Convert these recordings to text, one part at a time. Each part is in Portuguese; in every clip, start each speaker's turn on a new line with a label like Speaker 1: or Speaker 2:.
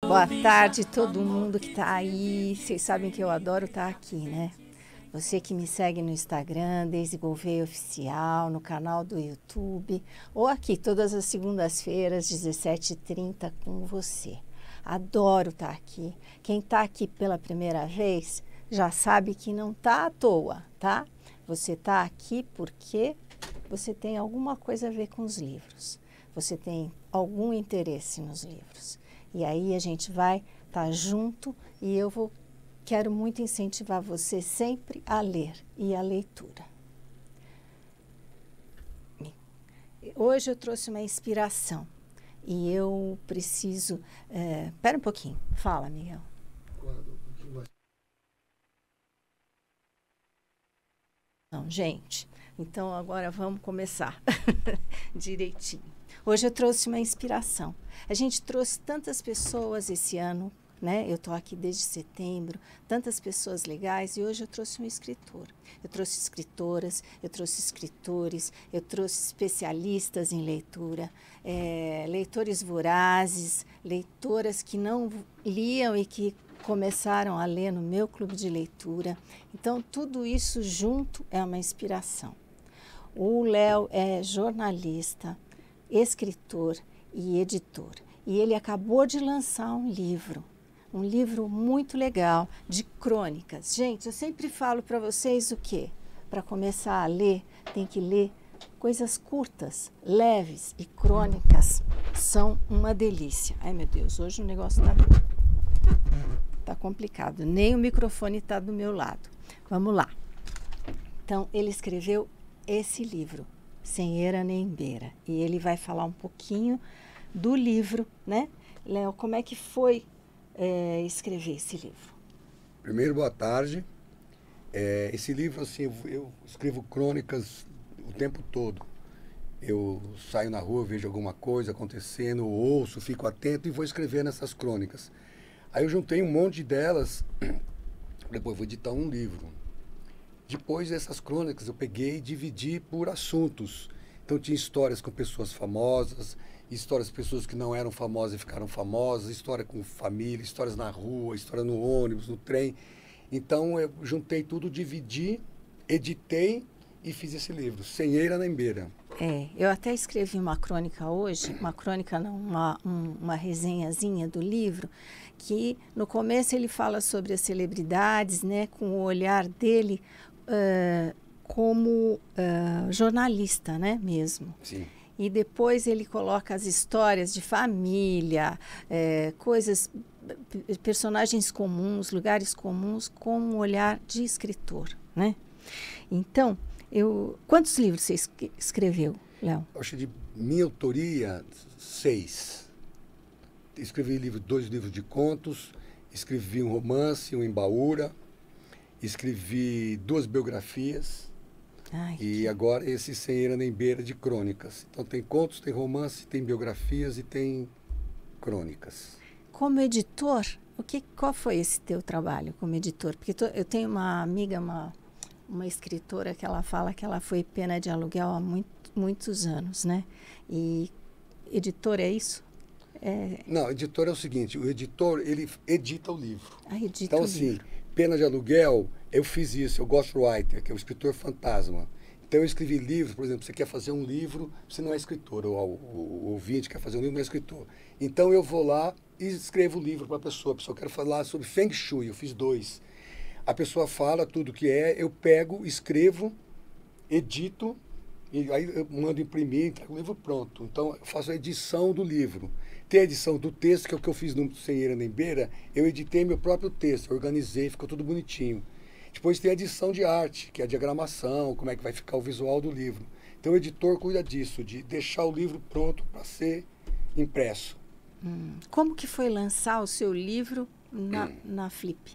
Speaker 1: Boa tarde, todo mundo que tá aí. Vocês sabem que eu adoro estar aqui, né? Você que me segue no Instagram, Deise Gouveia Oficial, no canal do YouTube, ou aqui todas as segundas-feiras, 17h30, com você. Adoro estar aqui. Quem está aqui pela primeira vez já sabe que não está à toa, tá? Você está aqui porque você tem alguma coisa a ver com os livros. Você tem algum interesse nos livros. E aí a gente vai estar junto e quero muito incentivar você sempre a ler e a leitura. Hoje eu trouxe uma inspiração e eu preciso... Espera um pouquinho. Fala, Miguel. Não, gente, então agora vamos começar direitinho. Hoje eu trouxe uma inspiração. A gente trouxe tantas pessoas esse ano, né? Eu estou aqui desde setembro, tantas pessoas legais, e hoje eu trouxe um escritor. Eu trouxe escritoras, eu trouxe escritores, eu trouxe especialistas em leitura, leitores vorazes, leitoras que não liam e que começaram a ler no meu clube de leitura. Então, tudo isso junto é uma inspiração. O Léo é jornalista, escritor e editor. E ele acabou de lançar um livro muito legal de crônicas. Gente, eu sempre falo para vocês o quê? Para começar a ler, tem que ler coisas curtas, leves, e crônicas são uma delícia. Ai, meu Deus, hoje o negócio tá complicado. Nem o microfone está do meu lado. Vamos lá. Então, ele escreveu esse livro, Sem Eira Nem Beira. E ele vai falar um pouquinho do livro, né? Léo, como é que foi escrever esse livro?
Speaker 2: Primeiro, boa tarde. Esse livro, assim, eu escrevo crônicas o tempo todo. Eu saio na rua, vejo alguma coisa acontecendo, ouço, fico atento e vou escrevendo essas crônicas. Aí eu juntei um monte delas, depois vou editar um livro. Depois dessas crônicas eu peguei e dividi por assuntos. Então tinha histórias com pessoas famosas, histórias de pessoas que não eram famosas e ficaram famosas, história com família, histórias na rua, história no ônibus, no trem. Então eu juntei tudo, dividi, editei e fiz esse livro, Sem Eira Nem Beira.
Speaker 1: Eu até escrevi uma crônica hoje, uma crônica não, uma resenhazinha do livro, que no começo ele fala sobre as celebridades, né, com o olhar dele como jornalista, né, mesmo.
Speaker 2: Sim.
Speaker 1: E depois ele coloca as histórias de família, coisas, personagens comuns, lugares comuns, com um olhar de escritor, né? Então, quantos livros você escreveu, Léo?
Speaker 2: Acho de minha autoria, 6. Escrevi dois livros de contos, escrevi um romance, um embaúra, escrevi 2 biografias.
Speaker 1: Ai,
Speaker 2: e agora esse Sem Eira Nem Beira de crônicas. Então tem contos, tem romance, tem biografias e tem crônicas.
Speaker 1: Como editor, qual foi esse teu trabalho como editor? Porque eu tenho uma amiga, uma escritora, que ela fala que ela foi pena de aluguel há muitos anos, né? E editor é isso?
Speaker 2: Não, editor é o seguinte, o editor, ele edita o livro.
Speaker 1: Edita
Speaker 2: então,
Speaker 1: o
Speaker 2: assim,
Speaker 1: livro.
Speaker 2: Pena de aluguel, eu fiz isso, eu ghostwriter, que é o escritor fantasma. Então eu escrevi livros, por exemplo, você quer fazer um livro, você não é escritor, ou o ouvinte quer fazer um livro, não é escritor. Então eu vou lá e escrevo o livro para a pessoa quer falar sobre Feng Shui, eu fiz 2. A pessoa fala tudo que eu pego, escrevo, edito, e aí eu mando imprimir, entrego o livro pronto. Então eu faço a edição do livro. Tem a edição do texto, que é o que eu fiz no Sem Eira Nem Beira, eu editei meu próprio texto, organizei, ficou tudo bonitinho. Depois tem a edição de arte, que é a diagramação, como é que vai ficar o visual do livro. Então o editor cuida disso, de deixar o livro pronto para ser impresso.
Speaker 1: Como que foi lançar o seu livro na Flip?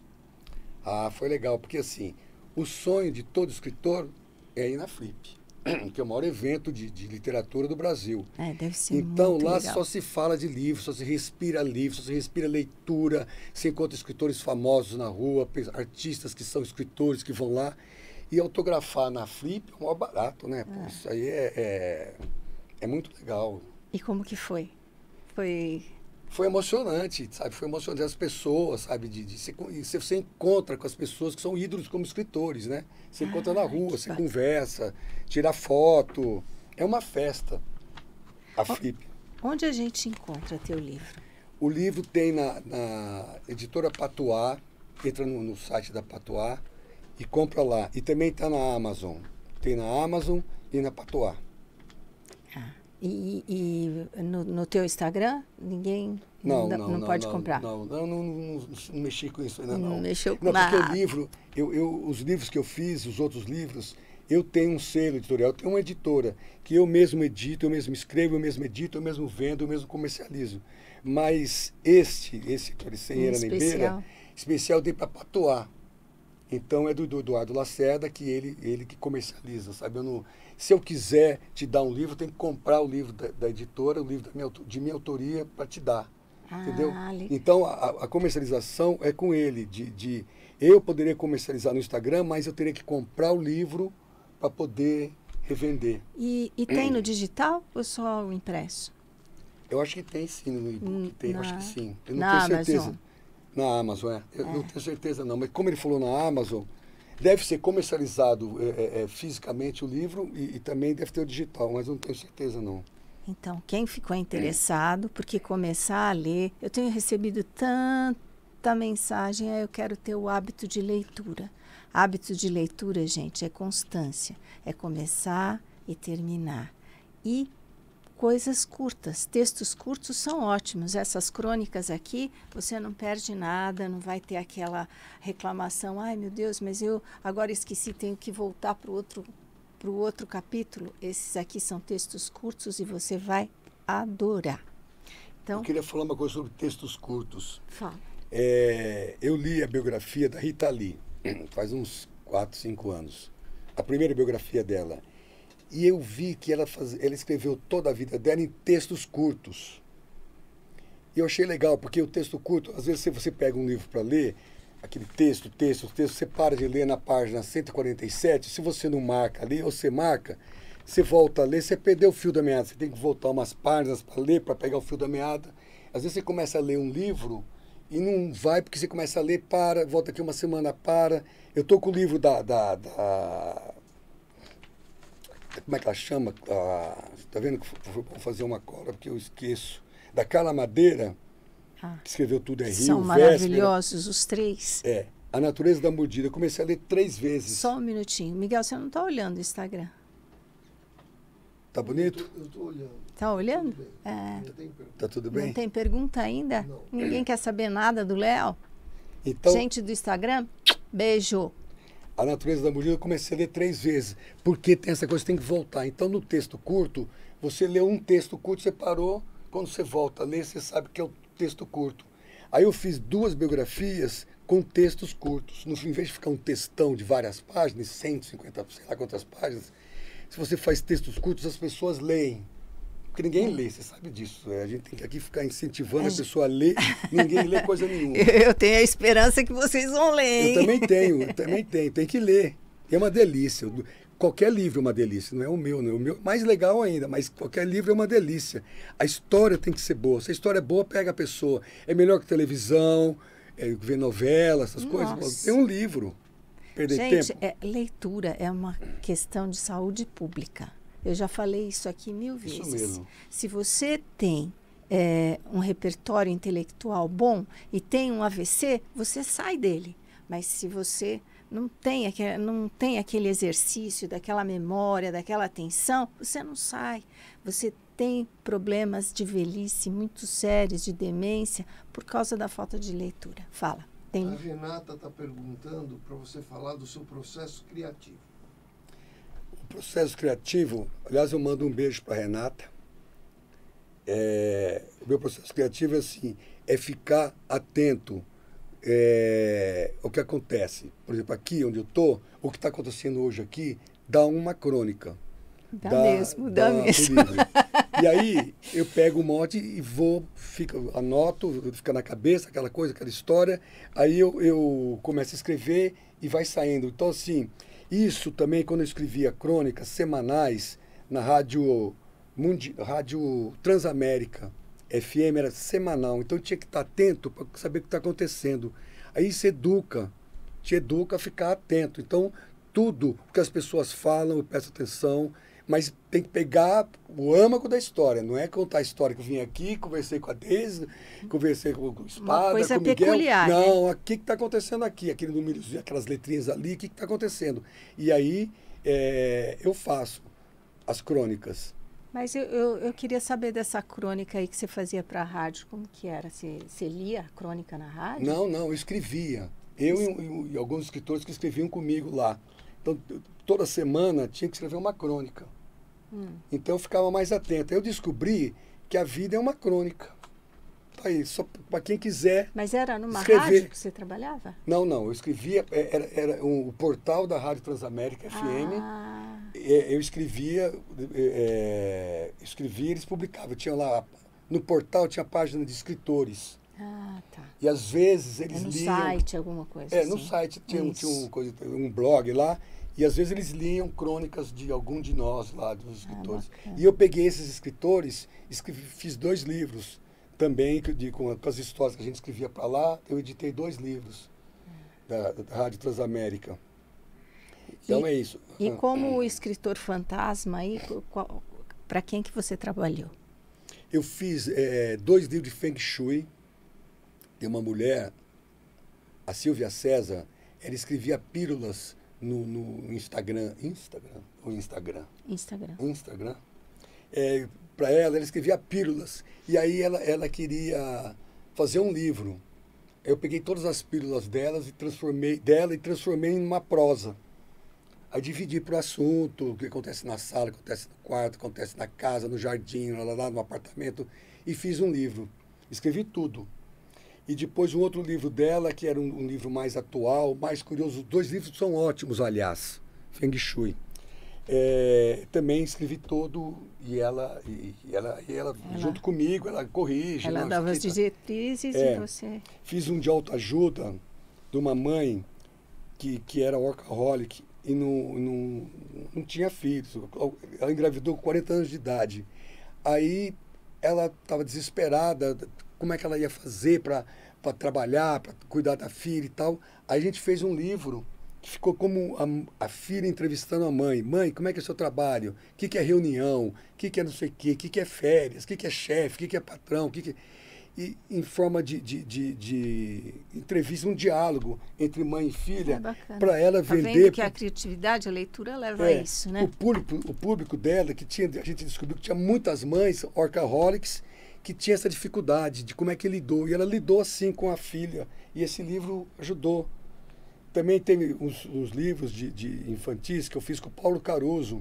Speaker 2: Foi legal, porque assim, o sonho de todo escritor é ir na Flip, que é o maior evento de literatura do Brasil.
Speaker 1: Deve ser
Speaker 2: então
Speaker 1: muito
Speaker 2: lá
Speaker 1: legal.
Speaker 2: Só se fala de livro, só se respira livro, só se respira leitura, você encontra escritores famosos na rua, artistas que são escritores que vão lá, e autografar na Flip é o maior barato, né? Pô, isso aí é muito legal.
Speaker 1: E como que foi?
Speaker 2: Foi emocionante, sabe? Foi emocionante as pessoas, sabe? Você encontra com as pessoas que são ídolos como escritores, né? Você encontra na rua, você conversa, tira foto. É uma festa, a Flip.
Speaker 1: Onde a gente encontra teu livro?
Speaker 2: O livro tem na editora Patuá, entra no site da Patuá e compra lá. E também está na Amazon. Tem na Amazon e na Patuá.
Speaker 1: E no teu Instagram, ninguém não pode comprar?
Speaker 2: Não mexi com isso ainda, não.
Speaker 1: Não mexeu com
Speaker 2: nada. Porque
Speaker 1: nada.
Speaker 2: o livro, os livros que eu fiz, os outros livros, eu tenho um selo editorial, eu tenho uma editora que eu mesmo edito, eu mesmo escrevo, eu mesmo edito, eu mesmo vendo, eu mesmo comercializo. Mas esse Toriceira nem Beira, especial dei para Patuá. Então é do Eduardo Lacerda, que ele que comercializa, sabe? Se eu quiser te dar um livro, eu tenho que comprar o livro da editora, o livro de minha autoria, para te dar. Entendeu?
Speaker 1: Legal.
Speaker 2: Então a comercialização é com ele. Eu poderia comercializar no Instagram, mas eu teria que comprar o livro para poder revender.
Speaker 1: E tem no digital ou só o impresso?
Speaker 2: Eu acho que tem sim no e-book, eu acho que sim. Eu não
Speaker 1: na
Speaker 2: tenho certeza.
Speaker 1: Amazon.
Speaker 2: Na Amazon, Eu não tenho certeza não, mas como ele falou na Amazon, deve ser comercializado fisicamente o livro e também deve ter o digital, mas eu não tenho certeza não.
Speaker 1: Então, quem ficou interessado, porque começar a ler, eu tenho recebido tanta mensagem, eu quero ter o hábito de leitura. Hábito de leitura, gente, é constância, é começar e terminar. E coisas curtas, textos curtos são ótimos. Essas crônicas aqui, você não perde nada, não vai ter aquela reclamação, ai meu Deus, mas eu agora esqueci, tenho que voltar para o outro capítulo. Esses aqui são textos curtos e você vai adorar. Então,
Speaker 2: eu queria falar uma coisa sobre textos curtos.
Speaker 1: Fala.
Speaker 2: Eu li a biografia da Rita Lee, faz uns 4, 5 anos. A primeira biografia dela. E eu vi que ela escreveu toda a vida dela em textos curtos. E eu achei legal, porque o texto curto, às vezes, se você pega um livro para ler, aquele texto, você para de ler na página 147, se você não marca ali, ou você marca, você volta a ler, você perdeu o fio da meada, você tem que voltar umas páginas para ler, para pegar o fio da meada. Às vezes você começa a ler um livro e não vai, porque você começa a ler, para, volta aqui uma semana, para. Eu estou com o livro como é que ela chama? Tá vendo que vou fazer uma cola, porque eu esqueço. Da Carla Madeira, que escreveu Tudo é Rio,
Speaker 1: são maravilhosos os 3.
Speaker 2: A Natureza da Mordida. Eu comecei a ler 3 vezes.
Speaker 1: Só um minutinho. Miguel, você não está olhando o Instagram?
Speaker 2: Tá bonito?
Speaker 3: Eu estou olhando.
Speaker 1: Tá olhando?
Speaker 2: Tá tudo bem?
Speaker 1: Não tem pergunta ainda?
Speaker 3: Não.
Speaker 1: Ninguém quer saber nada do Léo?
Speaker 2: Então,
Speaker 1: Gente do Instagram, beijo.
Speaker 2: A Natureza da Mordida eu comecei a ler 3 vezes, porque tem essa coisa, tem que voltar. Então, no texto curto, você lê um texto curto, você parou, quando você volta a ler, você sabe que é o texto curto. Aí eu fiz 2 biografias com textos curtos. Em vez de ficar um textão de várias páginas, 150, sei lá quantas páginas, se você faz textos curtos, as pessoas leem. Porque ninguém lê, você sabe disso. A gente tem que aqui ficar incentivando a pessoa a ler, ninguém lê coisa nenhuma.
Speaker 1: Eu tenho a esperança que vocês vão ler, hein?
Speaker 2: Eu também tenho. Tem que ler. É uma delícia. Qualquer livro é uma delícia, não é o meu, não. O meu mais legal ainda, mas qualquer livro é uma delícia. A história tem que ser boa. Se a história é boa, pega a pessoa. É melhor que televisão, ver novela, essas coisas. É um livro. Perder
Speaker 1: Gente,
Speaker 2: tempo.
Speaker 1: Leitura é uma questão de saúde pública. Eu já falei isso aqui 1000 vezes.
Speaker 2: Isso mesmo.
Speaker 1: Se você tem um repertório intelectual bom e tem um AVC, você sai dele. Mas se você não tem aquele exercício, daquela memória, daquela atenção, você não sai. Você tem problemas de velhice muito sérios, de demência, por causa da falta de leitura. Fala.
Speaker 3: A Renata está perguntando para você falar do seu processo criativo.
Speaker 2: O processo criativo, aliás, eu mando um beijo para a Renata. O meu processo criativo é assim, é ficar atento ao que acontece. Por exemplo, aqui onde eu estou, o que está acontecendo hoje aqui, dá uma crônica.
Speaker 1: Dá mesmo.
Speaker 2: E aí eu pego um monte e anoto, fica na cabeça aquela coisa, aquela história, aí eu começo a escrever e vai saindo. Então, assim, isso também quando eu escrevia crônicas semanais na Rádio Transamérica, FM era semanal, então tinha que estar atento para saber o que está acontecendo. Aí isso te educa a ficar atento. Então, tudo que as pessoas falam, eu presto atenção, mas tem que pegar o âmago da história, não é contar a história que eu vim aqui, conversei com a Deise, conversei com o Espada,
Speaker 1: uma coisa
Speaker 2: com o Miguel.
Speaker 1: Peculiar,
Speaker 2: não,
Speaker 1: né?
Speaker 2: o que está acontecendo aqui? Aquele númerozinho, aquelas letrinhas ali, o que está acontecendo? E aí eu faço as crônicas.
Speaker 1: Mas eu queria saber dessa crônica aí que você fazia para a rádio, como que era? Você lia a crônica na rádio?
Speaker 2: Não, eu escrevia. Eu e alguns escritores que escreviam comigo lá. Então, toda semana tinha que escrever uma crônica. Então, eu ficava mais atento. Eu descobri que a vida é uma crônica. Tá aí, só para quem quiser.
Speaker 1: Mas era numa
Speaker 2: escrever.
Speaker 1: rádio que você trabalhava?
Speaker 2: Não, eu escrevia, era o portal da Rádio Transamérica FM. Eu escrevia, eles publicavam. Tinha lá, no portal tinha página de escritores.
Speaker 1: Tá.
Speaker 2: E às vezes eles
Speaker 1: no
Speaker 2: liam...
Speaker 1: site, alguma coisa assim.
Speaker 2: No site tinha um blog lá, e às vezes eles liam crônicas de algum de nós lá, dos escritores. E eu peguei esses escritores, fiz 2 livros também, com as histórias que a gente escrevia para lá, eu editei 2 livros da Rádio Transamérica. Então é isso.
Speaker 1: E como escritor fantasma, para quem que você trabalhou?
Speaker 2: Eu fiz 2 livros de Feng Shui. Tem uma mulher, a Silvia César, ela escrevia pílulas no Instagram. Para ela escrevia pílulas. E aí ela queria fazer um livro. Eu peguei todas as pílulas delas e transformei em uma prosa. Aí dividi por assunto, o que acontece na sala, o que acontece no quarto, o que acontece na casa, no jardim, lá no apartamento, e fiz um livro. Escrevi tudo. E depois um outro livro dela, que era um livro mais atual, mais curioso. Os 2 livros são ótimos, aliás, Feng Shui. Também escrevi todo, e ela junto comigo, ela corrige.
Speaker 1: Ela dava as diretrizes e você...
Speaker 2: Fiz um de autoajuda de uma mãe que era workaholic e não tinha filhos. Ela engravidou com 40 anos de idade. Aí ela estava desesperada, como é que ela ia fazer para trabalhar, para cuidar da filha e tal. Aí a gente fez um livro que ficou como a filha entrevistando a mãe. Mãe, como é que é o seu trabalho? O que é reunião? O que é não sei o quê? O que é férias? O que é chefe? O que é patrão? E em forma de entrevista, um diálogo entre mãe e filha, para ela vender.
Speaker 1: Tá vendo que a criatividade, a leitura leva a isso, né?
Speaker 2: O público dela, a gente descobriu que tinha muitas mães workaholics que tinha essa dificuldade de como é que lidou. E ela lidou assim com a filha. E esse livro ajudou. Também tem uns livros de infantis que eu fiz com o Paulo Caruso.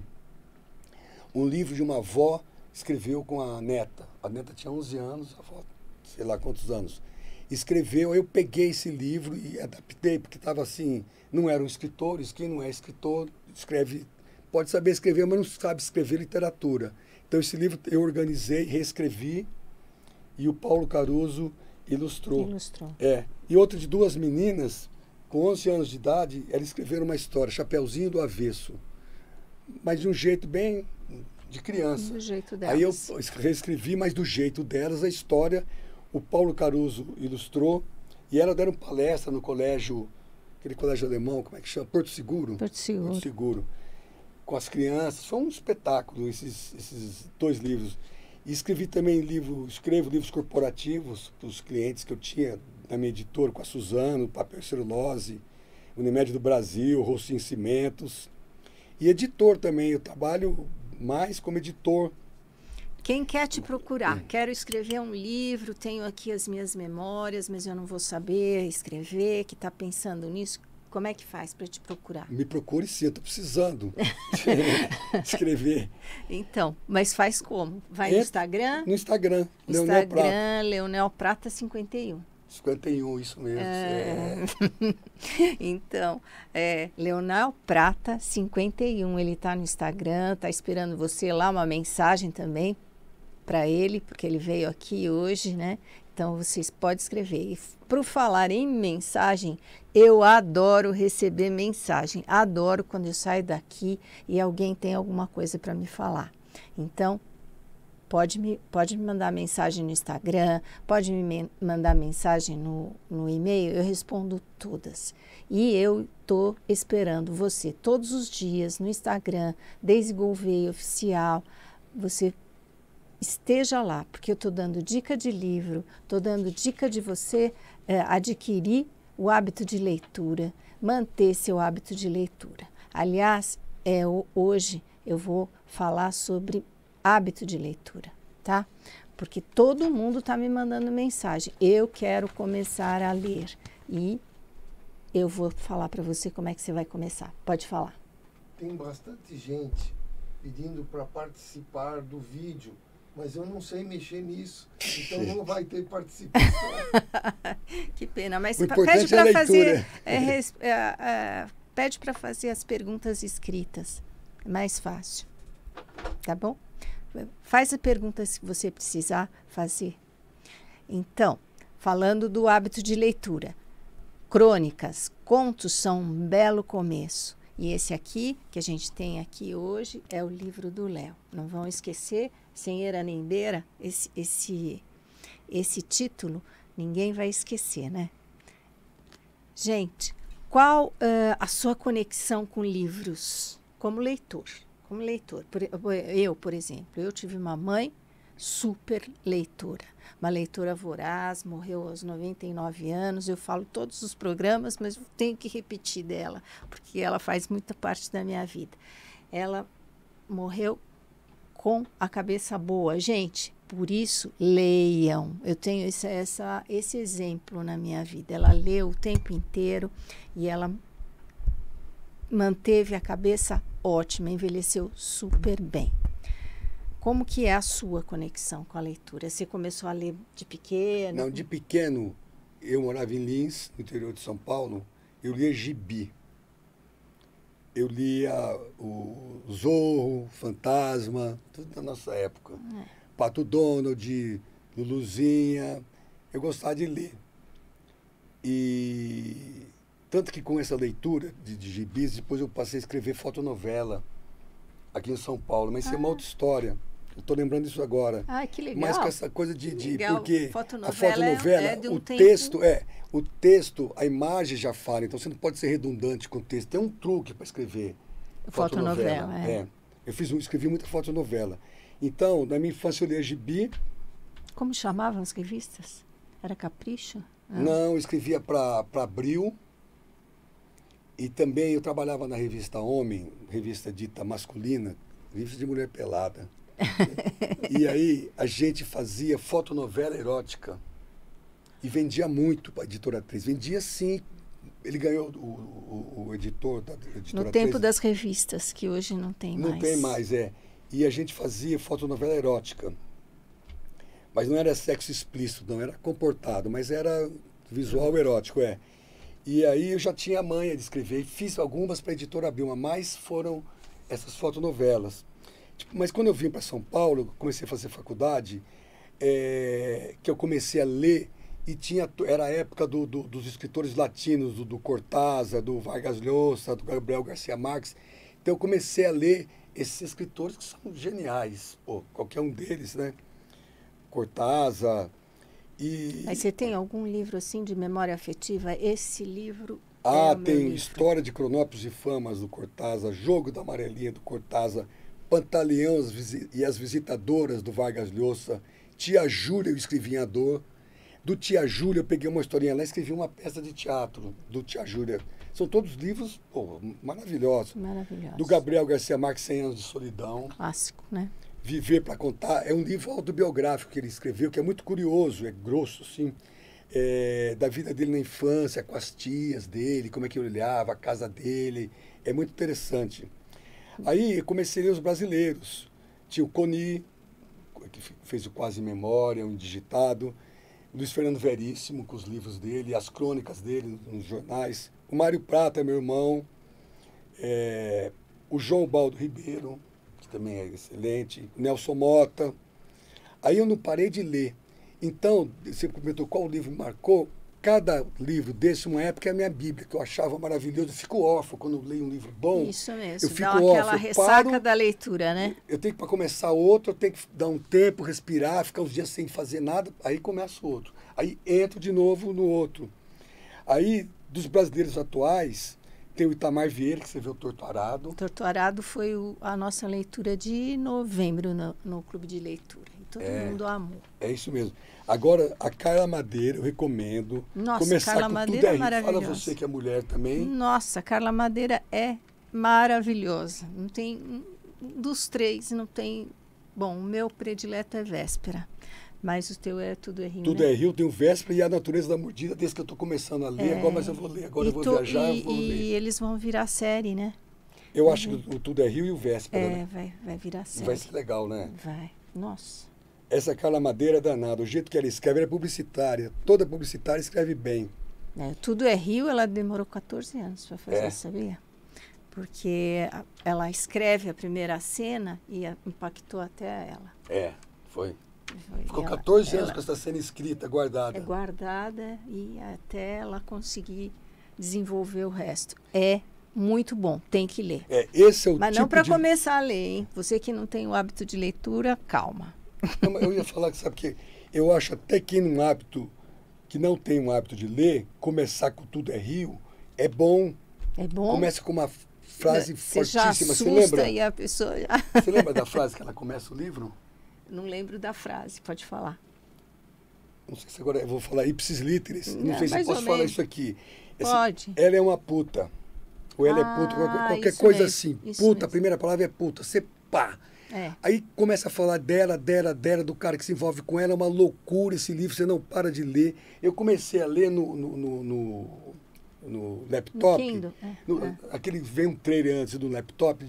Speaker 2: Um livro de uma avó escreveu com a neta. A neta tinha 11 anos, a avó, sei lá quantos anos. Escreveu, eu peguei esse livro e adaptei, porque estava assim, não eram escritores, quem não é escritor pode saber escrever, mas não sabe escrever literatura. Então esse livro eu organizei, reescrevi, e o Paulo Caruso ilustrou. E outra de 2 meninas, com 11 anos de idade, elas escreveram uma história, Chapeuzinho do Avesso, mas de um jeito bem de criança.
Speaker 1: Do jeito delas.
Speaker 2: Aí eu reescrevi, mas do jeito delas, a história. O Paulo Caruso ilustrou, e elas deram palestra no colégio, aquele colégio alemão, como é que chama? Porto Seguro?
Speaker 1: Porto Seguro.
Speaker 2: Com as crianças. Foi um espetáculo, esses 2 livros. E escrevo livros corporativos para os clientes que eu tinha na minha editora, com a Suzano, Papel e Celulose, Unimed do Brasil, Rossim Cimentos. E editor também, eu trabalho mais como editor.
Speaker 1: Quem quer te procurar? Quero escrever um livro, tenho aqui as minhas memórias, mas eu não vou saber escrever, que está pensando nisso. Como é que faz para te procurar?
Speaker 2: Me procure sim, eu estou precisando escrever.
Speaker 1: Então, mas faz como? Vai no Instagram?
Speaker 2: No Instagram,
Speaker 1: Leonel Prata. Leonel Prata 51.
Speaker 2: 51, isso mesmo.
Speaker 1: Então, Leonel Prata 51, ele está no Instagram, está esperando você lá, uma mensagem também para ele, porque ele veio aqui hoje, né? Então, vocês podem escrever. E por falar em mensagem, eu adoro receber mensagem. Adoro quando eu saio daqui e alguém tem alguma coisa para me falar. Então, pode me mandar mensagem no Instagram, pode mandar mensagem no e-mail, eu respondo todas. E eu estou esperando você todos os dias no Instagram, Daisy Gouveia Oficial, você esteja lá, porque eu estou dando dica de livro, estou dando dica de você adquirir o hábito de leitura, manter seu hábito de leitura. Aliás, hoje eu vou falar sobre hábito de leitura, tá? Porque todo mundo está me mandando mensagem. Eu quero começar a ler e eu vou falar para você como é que você vai começar. Pode falar.
Speaker 3: Tem bastante gente pedindo para participar do vídeo, mas eu não sei mexer nisso, então não vai ter participação.
Speaker 1: Que pena, mas
Speaker 2: o
Speaker 1: pede
Speaker 2: para
Speaker 1: fazer, pede para fazer as perguntas escritas, é mais fácil, tá bom? Faz a pergunta se você precisar fazer. Então, falando do hábito de leitura, crônicas, contos são um belo começo. E esse aqui, que a gente tem aqui hoje, é o livro do Léo. Não vão esquecer, sem eira nem beira, esse título, ninguém vai esquecer, né? Gente, qual a sua conexão com livros como leitor? Como leitor. Eu, por exemplo, eu tive uma mãe super leitora. Uma leitora voraz, morreu aos 99 anos. Eu falo todos os programas, mas eu tenho que repetir dela, porque ela faz muita parte da minha vida. Ela morreu com a cabeça boa. Gente, por isso, leiam. Eu tenho esse exemplo na minha vida. Ela leu o tempo inteiro e ela manteve a cabeça ótima, envelheceu super bem. Como que é a sua conexão com a leitura? Você começou a ler de pequeno?
Speaker 2: Não, de pequeno, eu morava em Lins, no interior de São Paulo, eu lia gibi. Eu lia o Zorro, Fantasma, tudo da nossa época. Pato Donald, Luluzinha, eu gostava de ler. E tanto que com essa leitura de gibis, depois eu passei a escrever fotonovela aqui em São Paulo, mas isso é uma outra história. Eu estou lembrando isso agora.
Speaker 1: Ah, que legal.
Speaker 2: Mas com essa coisa
Speaker 1: legal.
Speaker 2: Porque
Speaker 1: fotonovela
Speaker 2: a fotonovela,
Speaker 1: de um
Speaker 2: o texto, a imagem já fala, então você não pode ser redundante com o texto. Tem um truque para escrever fotonovela. Eu escrevi muita fotonovela. Então, na minha infância eu lia gibi.
Speaker 1: Como chamavam as revistas? Era Capricho?
Speaker 2: Não, eu escrevia para Abril. E também eu trabalhava na revista Homem, revista dita masculina, revista de mulher pelada. E aí a gente fazia fotonovela erótica e vendia muito para a editora 3. Vendia sim. Ele ganhou o editor da editora 3.
Speaker 1: No tempo das revistas, que hoje não tem mais.
Speaker 2: Não tem mais, E a gente fazia fotonovela erótica. Mas não era sexo explícito, não era comportado, mas era visual erótico, E aí eu já tinha a manha de escrever e fiz algumas para a editora Abril, mas foram essas fotonovelas. Mas quando eu vim para São Paulo, comecei a fazer faculdade, que eu comecei a ler, e era a época dos escritores latinos, do Cortázar, do Vargas Llosa, do Gabriel Garcia Marques. Então eu comecei a ler esses escritores que são geniais, qualquer um deles, né? Cortázar.
Speaker 1: Mas você tem algum livro assim de memória afetiva? Esse livro
Speaker 2: tem
Speaker 1: livro.
Speaker 2: História de Cronópolis e Famas, do Cortázar, Jogo da Amarelinha, do Cortázar, Pantaleão e as Visitadoras, do Vargas Llosa, Tia Júlia, eu escrevi em A Dor. Do Tia Júlia, eu peguei uma historinha lá e escrevi uma peça de teatro do Tia Júlia. São todos livros maravilhosos.
Speaker 1: Maravilhosos.
Speaker 2: Do Gabriel Garcia Marques, 100 Anos de Solidão.
Speaker 1: Clássico, né?
Speaker 2: Viver para Contar. É um livro autobiográfico que ele escreveu, que é muito curioso, é grosso, assim, da vida dele na infância, com as tias dele, como é que ele olhava, a casa dele. É muito interessante. Aí eu comecei a ler os brasileiros. Tinha o Coni, que fez o Quase Memória, um Indigitado. Luiz Fernando Veríssimo, com os livros dele, as crônicas dele nos jornais. O Mário Prata, meu irmão. O João Baldo Ribeiro, que também é excelente. O Nelson Mota. Aí eu não parei de ler. Então, você me perguntou qual livro me marcou. cada livro desse, uma época, é a minha Bíblia, que eu achava maravilhoso. Eu fico órfão quando eu leio um livro bom.
Speaker 1: Isso mesmo,
Speaker 2: eu fico
Speaker 1: dá
Speaker 2: órfão,
Speaker 1: aquela ressaca da leitura, né?
Speaker 2: Eu tenho que, para começar outro, eu tenho que dar um tempo, respirar, ficar uns dias sem fazer nada, aí começa outro. Aí entro de novo no outro. Aí, dos brasileiros atuais, tem o Itamar Vieira, que você vê o Torturado.
Speaker 1: Torturado foi a nossa leitura de novembro no Clube de Leitura. E todo mundo amou.
Speaker 2: É isso mesmo. Agora, a Carla Madeira, eu recomendo.
Speaker 1: Nossa,
Speaker 2: começar
Speaker 1: Carla
Speaker 2: com
Speaker 1: Madeira
Speaker 2: Tudo é
Speaker 1: é
Speaker 2: Rio.
Speaker 1: maravilhosa.
Speaker 2: Fala você que é mulher também.
Speaker 1: Nossa, Carla Madeira é maravilhosa. Não tem dos três, não tem. Bom, o meu predileto é Véspera, mas o teu é Tudo é Rio.
Speaker 2: Tudo
Speaker 1: né?
Speaker 2: é Rio, tem o Véspera e a Natureza da Mordida, desde que eu estou começando a ler. Agora, mas eu vou ler. Agora eu vou viajar, eu vou ler.
Speaker 1: E eles vão virar série, né?
Speaker 2: Eu acho que o Tudo é Rio e o Véspera. Né?
Speaker 1: Vai virar série.
Speaker 2: Vai ser legal, né?
Speaker 1: Vai. Nossa.
Speaker 2: Essa Carla Madeira é danada. O jeito que ela escreve, ela é publicitária. Toda publicitária escreve bem.
Speaker 1: Tudo é Rio, ela demorou 14 anos para fazer, sabia? Porque ela escreve a primeira cena e impactou até ela.
Speaker 2: Foi. Ficou 14 anos com essa cena escrita, guardada.
Speaker 1: É guardada e até ela conseguir desenvolver o resto. É muito bom, tem que ler.
Speaker 2: Esse é o
Speaker 1: Mas
Speaker 2: tipo
Speaker 1: não para começar a ler, hein? Você que não tem o hábito de leitura, calma.
Speaker 2: Não, eu ia falar que, sabe que eu acho até que não tem um hábito de ler, começar com Tudo é Rio, é bom.
Speaker 1: É bom?
Speaker 2: Começa com uma frase
Speaker 1: você
Speaker 2: fortíssima.
Speaker 1: Já assusta
Speaker 2: você lembra?
Speaker 1: E a pessoa já...
Speaker 2: Você lembra da frase que ela começa o livro?
Speaker 1: Não lembro da frase, pode falar.
Speaker 2: Não sei se agora eu vou falar ipsis literis. Não sei se eu posso falar isso aqui.
Speaker 1: Pode.
Speaker 2: Ela é uma puta. Ou ela é puta, qualquer coisa assim. Puta, a primeira palavra é puta. Você pá. Aí começa a falar dela, do cara que se envolve com ela. É uma loucura esse livro, você não para de ler. Eu comecei a ler no laptop.
Speaker 1: No Kindle.
Speaker 2: Aquele vem um trailer antes do laptop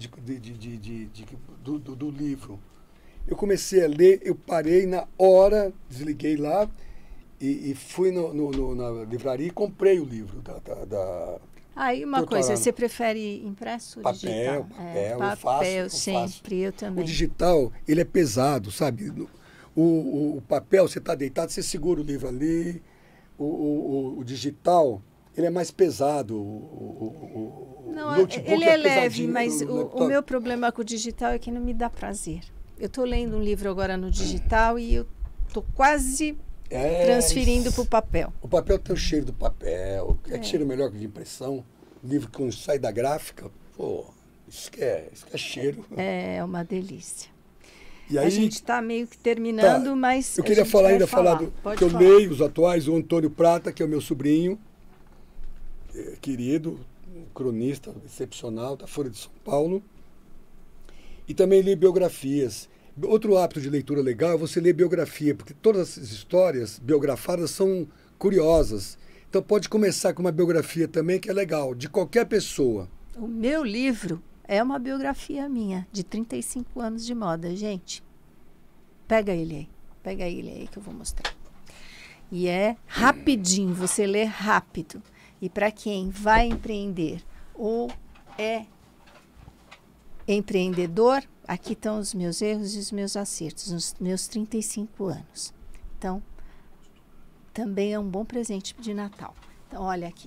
Speaker 2: do livro. Eu comecei a ler, eu parei na hora, desliguei lá e fui na livraria e comprei o livro da
Speaker 1: Aí uma coisa, você prefere impresso ou digital?
Speaker 2: Papel,
Speaker 1: eu sempre, eu também.
Speaker 2: O digital, ele é pesado, sabe? O papel, você está deitado, você segura o livro ali. O digital, ele é mais pesado.
Speaker 1: Não, ele é leve, mas o meu problema com o digital é que não me dá prazer. Eu estou lendo um livro agora no digital e eu estou quase transferindo para o papel.
Speaker 2: O papel tem o cheiro do papel, que cheiro melhor que de impressão. O livro que sai da gráfica, pô, isso que é cheiro.
Speaker 1: É uma delícia.
Speaker 2: E aí,
Speaker 1: a gente está meio que terminando, mas
Speaker 2: eu queria falar que eu leio os atuais, o Antônio Prata, que é o meu sobrinho, querido, cronista excepcional, da Folha de São Paulo. E também li biografias. Outro hábito de leitura legal é você ler biografia, porque todas as histórias biografadas são curiosas. Então pode começar com uma biografia também, que é legal, de qualquer pessoa.
Speaker 1: O meu livro é uma biografia minha, de 35 anos de moda, gente. Pega ele aí que eu vou mostrar. E é rapidinho, você lê rápido. E para quem vai empreender ou é empreendedor, aqui estão os meus erros e os meus acertos, nos meus 35 anos. Então, também é um bom presente de Natal. Então, olha aqui,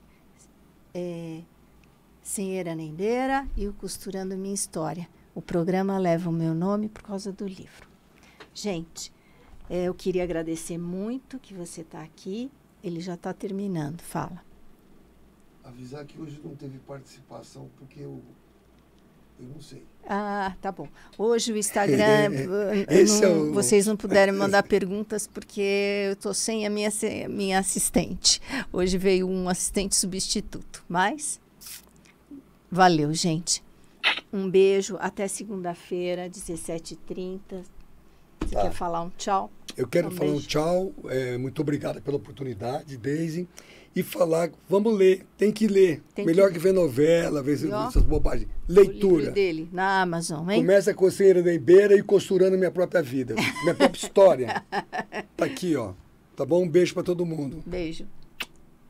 Speaker 1: Sem Eira nem Beira e o Costurando Minha História. O programa leva o meu nome por causa do livro. Gente, eu queria agradecer muito que você está aqui. Ele já está terminando, fala.
Speaker 3: Avisar que hoje não teve participação, porque eu não sei.
Speaker 1: Ah, tá bom. Hoje o Instagram, vocês não puderam mandar perguntas porque eu estou sem a minha assistente. Hoje veio um assistente substituto, mas valeu, gente. Um beijo, até segunda-feira, 17h30. Você quer falar um tchau?
Speaker 2: Eu quero falar um tchau. Muito obrigada pela oportunidade, Deise. E falar, vamos ler, tem que ler. Melhor que ver novela, ver essas bobagens. Leitura.
Speaker 1: O livro dele, na Amazon, hein?
Speaker 2: Começa com Sem Eira nem Beira e Costurando Minha Própria Vida. Minha própria história. Tá aqui, ó. Tá bom? Um beijo para todo mundo.
Speaker 1: Beijo.